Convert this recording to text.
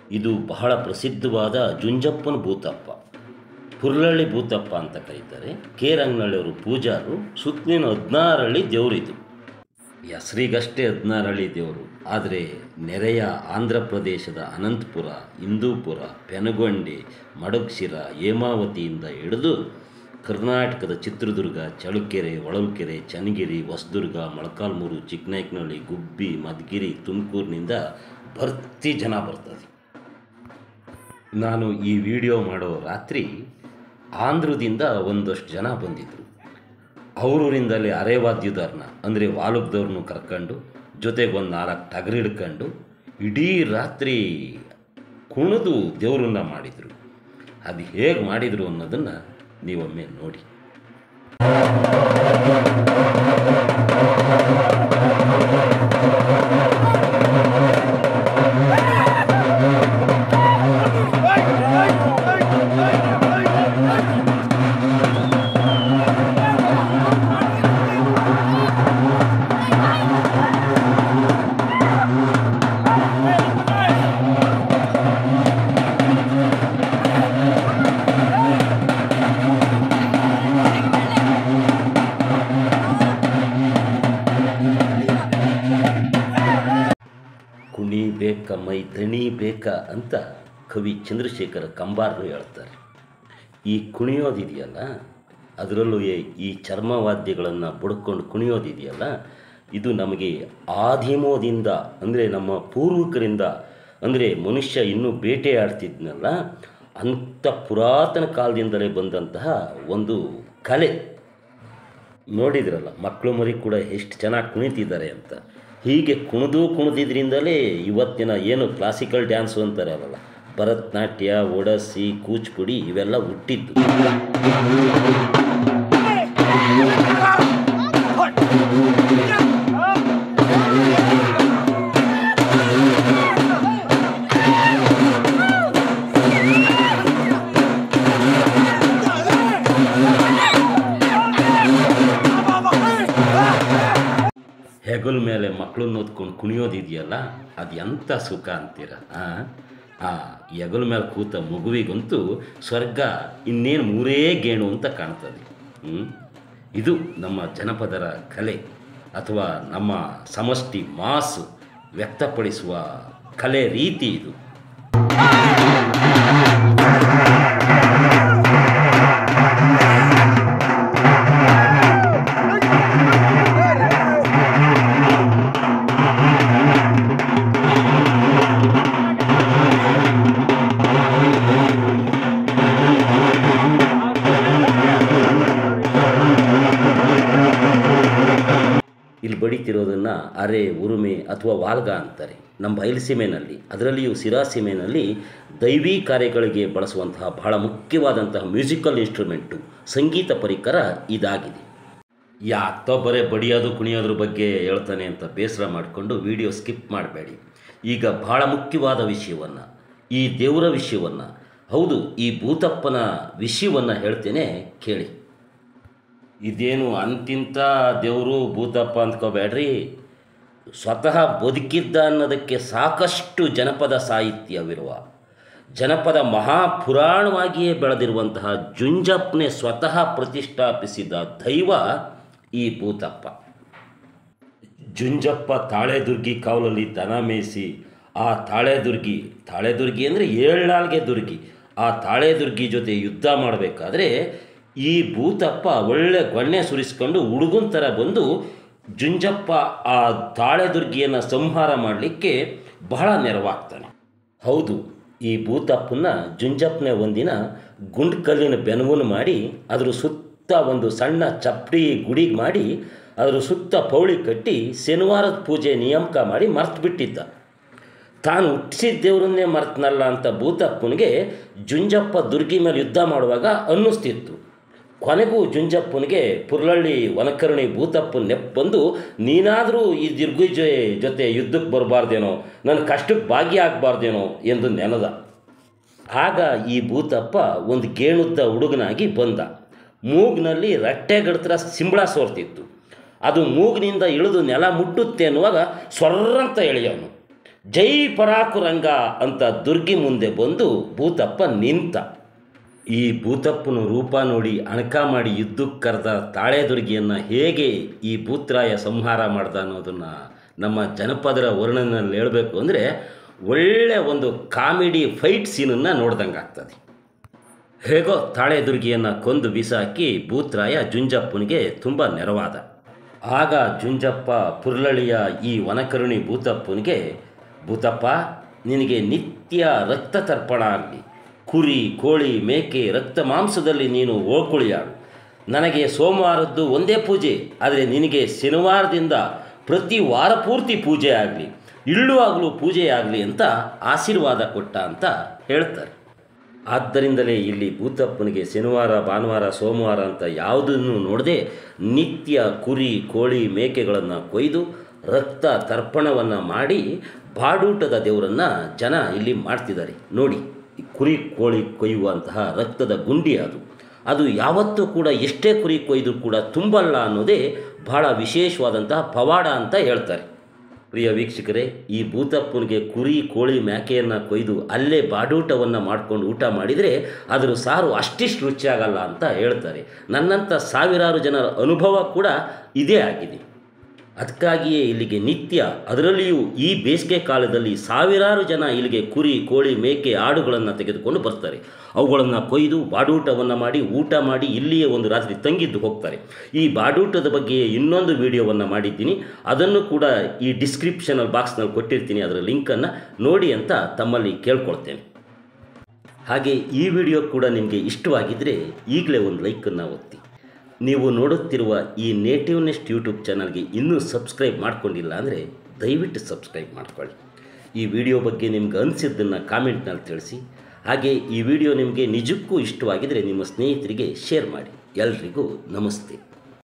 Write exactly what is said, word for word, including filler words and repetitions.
ಇದು ಬಹಳ ಪ್ರಸಿದ್ಧವಾದ ಜುಂಜಪ್ಪನ ಭೂತಪ್ಪ, ಹುರ್ಲಳ್ಳಿ ಭೂತಪ್ಪ ಅಂತ ಕರೀತಾರೆ. ಕೆ ರಂಗನಳ್ಳಿಯವರು ಪೂಜಾರು. ಸುತ್ತಲಿನ ಹದಿನಾರಳ್ಳಿ ದೇವರಿದು. ಹೆಸರಿಗಷ್ಟೇ ಹದಿನಾರಳ್ಳಿ ದೇವರು, ಆದರೆ ನೆರೆಯ ಆಂಧ್ರ ಪ್ರದೇಶದ ಅನಂತಪುರ, ಹಿಂದೂಪುರ, ಪೆನಗೊಂಡಿ, ಮಡಗ್ಶಿರ, ಹೇಮಾವತಿಯಿಂದ ಹಿಡಿದು ಕರ್ನಾಟಕದ ಚಿತ್ರದುರ್ಗ, ಚಳ್ಳಕೆರೆ, ಹೊಳಲ್ಕೆರೆ, ಚನ್ನಗಿರಿ, ಹೊಸದುರ್ಗ, ಮೊಳಕಾಲ್ಮೂರು, ಚಿಕ್ಕನಾಯಕನಹಳ್ಳಿ, ಗುಬ್ಬಿ, ಮಧುಗಿರಿ, ತುಮಕೂರಿನಿಂದ ಭರ್ತಿ ಜನ ಬರ್ತದೆ. ನಾನು ಈ ವಿಡಿಯೋ ಮಾಡೋ ರಾತ್ರಿ ಆಂಧ್ರದಿಂದ ಒಂದಷ್ಟು ಜನ ಬಂದಿದ್ದರು. ಅವರೂರಿಂದಲೇ ಅರೆವಾದ್ಯದವ್ರನ್ನ ಅಂದರೆ ವಾಲುಬ್ದವ್ರನ್ನೂ ಕರ್ಕೊಂಡು, ಜೊತೆಗೆ ಒಂದು ನಾಲ್ಕು ಟಗರು ಹಿಡ್ಕೊಂಡು ಇಡೀ ರಾತ್ರಿ ಕುಣಿದು ದೇವರನ್ನ ಮಾಡಿದರು. ಅದು ಹೇಗೆ ಮಾಡಿದರು ಅನ್ನೋದನ್ನು ನೀವೊಮ್ಮೆ ನೋಡಿ. ಕುಣಿ ಬೇಕ ಮೈ ದಣಿ ಬೇಕಾ ಅಂತ ಕವಿ ಚಂದ್ರಶೇಖರ ಕಂಬಾರರು ಹೇಳ್ತಾರೆ. ಈ ಕುಣಿಯೋದಿದೆಯಲ್ಲ, ಅದರಲ್ಲೂ ಈ ಚರ್ಮವಾದ್ಯಗಳನ್ನು ಬಡ್ಕೊಂಡು ಕುಣಿಯೋದಿದೆಯಲ್ಲ, ಇದು ನಮಗೆ ಆದಿಮೋದಿಂದ ಅಂದರೆ ನಮ್ಮ ಪೂರ್ವಿಕರಿಂದ, ಅಂದರೆ ಮನುಷ್ಯ ಇನ್ನೂ ಬೇಟೆಯಾಡ್ತಿದ್ನಲ್ಲ ಅಂಥ ಪುರಾತನ ಕಾಲದಿಂದಲೇ ಬಂದಂತಹ ಒಂದು ಕಲೆ. ನೋಡಿದ್ರಲ್ಲ ಮಕ್ಕಳು ಮರಿ ಕೂಡ ಎಷ್ಟು ಚೆನ್ನಾಗಿ ಕುಣಿತಿದ್ದಾರೆ ಅಂತ. ಹೀಗೆ ಕುಣಿದು ಕುಣಿದಿದ್ರಿಂದಲೇ ಇವತ್ತಿನ ಏನು ಕ್ಲಾಸಿಕಲ್ ಡ್ಯಾನ್ಸು ಅಂತಾರಲ್ಲ, ಭರತನಾಟ್ಯ, ಒಡಸ್ಸಿ, ಕೂಚಿಪುಡಿ ಇವೆಲ್ಲ ಹುಟ್ಟಿದ್ದು. ಹೆಗಲ ಮೇಲೆ ಮಕ್ಕಳನ್ನ ಓದ್ಕೊಂಡು ಕುಣಿಯೋದಿದೆಯಲ್ಲ, ಅದು ಎಂಥ ಸುಖ ಅಂತೀರ. ಆ ಹೆಗಲ ಮೇಲೆ ಕೂತ ಮಗುವಿಗಂತೂ ಸ್ವರ್ಗ ಇನ್ನೇನು ಮೂರೇ ಗೇಣು ಅಂತ ಕಾಣ್ತದೆ. ಇದು ನಮ್ಮ ಜನಪದರ ಕಲೆ ಅಥವಾ ನಮ್ಮ ಸಮಷ್ಟಿ ಮಾಸು ವ್ಯಕ್ತಪಡಿಸುವ ಕಲೆ ರೀತಿ ಇದು. ಇಲ್ಲಿ ಬಡಿತಿರೋದನ್ನು ಅರೆ, ಉರುಮೆ ಅಥವಾ ವಾಲ್ಗ ಅಂತಾರೆ ನಮ್ಮ ಬಯಲುಸೀಮೆಯಲ್ಲಿ. ಅದರಲ್ಲಿಯೂ ಸಿರಾಸೀಮೆಯಲ್ಲಿ ದೈವಿ ಕಾರ್ಯಗಳಿಗೆ ಬಳಸುವಂತಹ ಬಹಳ ಮುಖ್ಯವಾದಂತಹ ಮ್ಯೂಸಿಕಲ್ ಇನ್ಸ್ಟ್ರೂಮೆಂಟು, ಸಂಗೀತ ಪರಿಕರ ಇದಾಗಿದೆ. ಯಾತೋ ಬರೇ ಬಡಿಯೋದು ಕುಣಿಯೋದ್ರ ಬಗ್ಗೆ ಹೇಳ್ತಾನೆ ಅಂತ ಬೇಸರ ಮಾಡಿಕೊಂಡು ವಿಡಿಯೋ ಸ್ಕಿಪ್ ಮಾಡಬೇಡಿ. ಈಗ ಬಹಳ ಮುಖ್ಯವಾದ ವಿಷಯವನ್ನು, ಈ ದೇವರ ವಿಷಯವನ್ನು, ಹೌದು ಈ ಭೂತಪ್ಪನ ವಿಷಯವನ್ನು ಹೇಳ್ತೇನೆ ಕೇಳಿ. ಇದೇನು ಅಂತಿಂತ ದೇವರು ಭೂತಪ್ಪ ಅಂದ್ಕೋಬೇಡ್ರಿ. ಸ್ವತಃ ಬದುಕಿದ್ದ ಅನ್ನೋದಕ್ಕೆ ಸಾಕಷ್ಟು ಜನಪದ ಸಾಹಿತ್ಯವಿರುವ, ಜನಪದ ಮಹಾಪುರಾಣವಾಗಿಯೇ ಬೆಳೆದಿರುವಂತಹ ಜುಂಜಪ್ಪನೇ ಸ್ವತಃ ಪ್ರತಿಷ್ಠಾಪಿಸಿದ ದೈವ ಈ ಭೂತಪ್ಪ. ಜುಂಜಪ್ಪ ತಾಳೆದುರ್ಗಿ ಕಾವಲಲ್ಲಿ ದನ ಮೇಯಿಸಿ, ಆ ತಾಳೆದುರ್ಗಿ ತಾಳೆದುರ್ಗಿ ಅಂದರೆ ಏಳ್ನಾಲ್ಗೆ ದುರ್ಗಿ, ಆ ತಾಳೆದುರ್ಗಿ ಜೊತೆ ಯುದ್ಧ ಮಾಡಬೇಕಾದ್ರೆ ಈ ಭೂತಪ್ಪ ಒಳ್ಳೆ ಗೊಣ್ಣೆ ಸುರಿಸ್ಕೊಂಡು ಹುಡುಗನ ಥರ ಬಂದು ಜುಂಜಪ್ಪ ಆ ತಾಳೆದುರ್ಗಿಯನ್ನು ಸಂಹಾರ ಮಾಡಲಿಕ್ಕೆ ಬಹಳ ನೆರವಾಗ್ತಾನೆ. ಹೌದು, ಈ ಭೂತಪ್ಪನ ಜುಂಜಪ್ಪನೇ ಒಂದಿನ ಗುಂಡು ಕಲ್ಲಿನ ಬೆನವನ್ನು ಮಾಡಿ ಅದರ ಸುತ್ತ ಒಂದು ಸಣ್ಣ ಚಪ್ಪಡಿ ಗುಡಿಗೆ ಮಾಡಿ ಅದರ ಸುತ್ತ ಪೌಳಿ ಕಟ್ಟಿ ಶನಿವಾರದ ಪೂಜೆ ನೇಮಕ ಮಾಡಿ ಮರ್ತು ಬಿಟ್ಟಿದ್ದ. ತಾನು ಹುಟ್ಟಿಸಿದ ದೇವರನ್ನೇ ಮರ್ತನಲ್ಲ ಅಂತ ಭೂತಪ್ಪನಿಗೆ ಜುಂಜಪ್ಪ ದುರ್ಗಿ ಮೇಲೆ ಯುದ್ಧ ಮಾಡುವಾಗ ಅನ್ನಿಸ್ತಿತ್ತು. ಕೊನೆಗೂ ಜುಂಜಪ್ಪನಿಗೆ ಪುರ್ಲಳ್ಳಿ ವನಕರ್ಣಿ ಭೂತಪ್ಪನ ನೆಪ್ ಬಂದು, ನೀನಾದರೂ ಈ ದುರ್ಗಿ ಜೊತೆ ಯುದ್ಧಕ್ಕೆ ಬರಬಾರ್ದೇನೋ, ನನ್ನ ಕಷ್ಟಕ್ಕೆ ಭಾಗಿಯಾಗಬಾರ್ದೇನೋ ಎಂದು ನೆನೆದ. ಆಗ ಈ ಭೂತಪ್ಪ ಒಂದು ಗೇಣುದ್ದ ಹುಡುಗನಾಗಿ ಬಂದ. ಮೂಗಿನಲ್ಲಿ ರಟ್ಟೆಗಡ್ತರ ಸಿಂಬಳ ಸೋರ್ತಿತ್ತು. ಅದು ಮೂಗಿನಿಂದ ಇಳಿದು ನೆಲ ಮುಟ್ಟುತ್ತೆ ಅನ್ನುವಾಗ ಸ್ವರ್ರಂತ ಎಳೆಯವನು. ಜೈ ಪರಾಕುರಂಗ ಅಂತ ದುರ್ಗಿ ಮುಂದೆ ಬಂದು ಭೂತಪ್ಪ ನಿಂತ. ಈ ಭೂತಪ್ಪನ ರೂಪ ನೋಡಿ ಅಣಕ ಮಾಡಿ ಯುದ್ಧಕ್ಕೆ ಕರೆದ ತಾಳೆ ದುರ್ಗಿಯನ್ನು ಹೇಗೆ ಈ ಭೂತ್ರಾಯ ಸಂಹಾರ ಮಾಡ್ದ ಅನ್ನೋದನ್ನು ನಮ್ಮ ಜನಪದರ ವರ್ಣನಲ್ಲಿ ಹೇಳಬೇಕು ಅಂದರೆ ಒಳ್ಳೆಯ ಒಂದು ಕಾಮಿಡಿ ಫೈಟ್ ಸೀನನ್ನು ನೋಡ್ದಂಗೆ ಆಗ್ತದೆ. ಹೇಗೋ ತಾಳೆ ದುರ್ಗಿಯನ್ನು ಕೊಂದು ಬಿಸಾಕಿ ಭೂತ್ರಾಯ ಜುಂಜಪ್ಪನಿಗೆ ತುಂಬ ನೆರವಾದ. ಆಗ ಜುಂಜಪ್ಪ ಪುರ್ಲಳಿಯ ಈ ವನಕರುಣಿ ಭೂತಪ್ಪನಿಗೆ, ಭೂತಪ್ಪ ನಿನಗೆ ನಿತ್ಯ ರಕ್ತ ತರ್ಪಣ ಆಗಲಿ, ಕುರಿ ಕೋಳಿ ಮೇಕೆ ರಕ್ತ ಮಾಂಸದಲ್ಲಿ ನೀನು ಓಕುಳಿಯಾಡು. ನನಗೆ ಸೋಮವಾರದ್ದು ಒಂದೇ ಪೂಜೆ, ಆದರೆ ನಿನಗೆ ಶನಿವಾರದಿಂದ ಪ್ರತಿ ವಾರ ಪೂರ್ತಿ ಪೂಜೆ ಆಗಲಿ, ಇಳ್ಳುವಾಗಲೂ ಪೂಜೆ ಆಗಲಿ ಅಂತ ಆಶೀರ್ವಾದ ಕೊಟ್ಟ ಅಂತ ಹೇಳ್ತಾರೆ. ಆದ್ದರಿಂದಲೇ ಇಲ್ಲಿ ಭೂತಪ್ಪನಿಗೆ ಶನಿವಾರ ಭಾನುವಾರ ಸೋಮವಾರ ಅಂತ ಯಾವುದನ್ನು ನೋಡದೆ ನಿತ್ಯ ಕುರಿ ಕೋಳಿ ಮೇಕೆಗಳನ್ನು ಕೊಯ್ದು ರಕ್ತ ತರ್ಪಣವನ್ನು ಮಾಡಿ ಬಾಡೂಟದ ದೇವರನ್ನು ಜನ ಇಲ್ಲಿ ಮಾಡ್ತಿದ್ದಾರೆ. ನೋಡಿ, ಕುರಿ ಕೋಳಿ ಕೊಯ್ಯುವಂತಹ ರಕ್ತದ ಗುಂಡಿ ಅದು ಅದು ಯಾವತ್ತೂ ಕೂಡ ಎಷ್ಟೇ ಕುರಿ ಕೊಯ್ದು ಕೂಡ ತುಂಬಲ್ಲ ಅನ್ನೋದೇ ಬಹಳ ವಿಶೇಷವಾದಂತಹ ಪವಾಡ ಅಂತ ಹೇಳ್ತಾರೆ. ಪ್ರಿಯ ವೀಕ್ಷಕರೇ, ಈ ಭೂತಪ್ಪನಿಗೆ ಕುರಿ ಕೋಳಿ ಮೇಕೆಯನ್ನು ಕೊಯ್ದು ಅಲ್ಲೇ ಬಾಡೂಟವನ್ನು ಮಾಡ್ಕೊಂಡು ಊಟ ಮಾಡಿದರೆ ಅದರ ಸಾರು ಅಷ್ಟಿಷ್ಟು ರುಚಿಯಾಗಲ್ಲ ಅಂತ ಹೇಳ್ತಾರೆ. ನನ್ನಂಥ ಸಾವಿರಾರು ಜನರ ಅನುಭವ ಕೂಡ ಇದೇ ಆಗಿದೆ. ಅದಕ್ಕಾಗಿಯೇ ಇಲ್ಲಿಗೆ ನಿತ್ಯ, ಅದರಲ್ಲಿಯೂ ಈ ಬೇಸಿಗೆ ಕಾಲದಲ್ಲಿ ಸಾವಿರಾರು ಜನ ಇಲ್ಲಿಗೆ ಕುರಿ ಕೋಳಿ ಮೇಕೆ ಆಡುಗಳನ್ನು ತೆಗೆದುಕೊಂಡು ಬರ್ತಾರೆ. ಅವುಗಳನ್ನು ಕೊಯ್ದು ಬಾಡೂಟವನ್ನು ಮಾಡಿ ಊಟ ಮಾಡಿ ಇಲ್ಲಿಯೇ ಒಂದು ರಾತ್ರಿ ತಂಗಿದ್ದು ಹೋಗ್ತಾರೆ. ಈ ಬಾಡೂಟದ ಬಗ್ಗೆ ಇನ್ನೊಂದು ವಿಡಿಯೋವನ್ನು ಮಾಡಿದ್ದೀನಿ, ಅದನ್ನು ಕೂಡ ಈ ಡಿಸ್ಕ್ರಿಪ್ಷನಲ್ ಬಾಕ್ಸ್ನಲ್ಲಿ ಕೊಟ್ಟಿರ್ತೀನಿ, ಅದರ ಲಿಂಕನ್ನು ನೋಡಿ ಅಂತ ತಮ್ಮಲ್ಲಿ ಕೇಳ್ಕೊಳ್ತೇನೆ. ಹಾಗೆ ಈ ವಿಡಿಯೋ ಕೂಡ ನಿಮಗೆ ಇಷ್ಟವಾಗಿದ್ದರೆ ಈಗಲೇ ಒಂದು ಲೈಕನ್ನು ಒತ್ತಿ. ನೀವು ನೋಡುತ್ತಿರುವ ಈ ನೇಟಿವ್ ನೆಸ್ಟ್ ಯೂಟ್ಯೂಬ್ ಚಾನಲ್ಗೆ ಇನ್ನೂ ಸಬ್ಸ್ಕ್ರೈಬ್ ಮಾಡ್ಕೊಂಡಿಲ್ಲ ಅಂದರೆ ದಯವಿಟ್ಟು ಸಬ್ಸ್ಕ್ರೈಬ್ ಮಾಡ್ಕೊಳ್ಳಿ. ಈ ವಿಡಿಯೋ ಬಗ್ಗೆ ನಿಮ್ಗೆ ಅನಿಸಿದ್ದನ್ನು ಕಾಮೆಂಟ್ನಲ್ಲಿ ತಿಳಿಸಿ. ಹಾಗೆ ಈ ವಿಡಿಯೋ ನಿಮಗೆ ನಿಜಕ್ಕೂ ಇಷ್ಟವಾಗಿದ್ದರೆ ನಿಮ್ಮ ಸ್ನೇಹಿತರಿಗೆ ಶೇರ್ ಮಾಡಿ. ಎಲ್ರಿಗೂ ನಮಸ್ತೆ.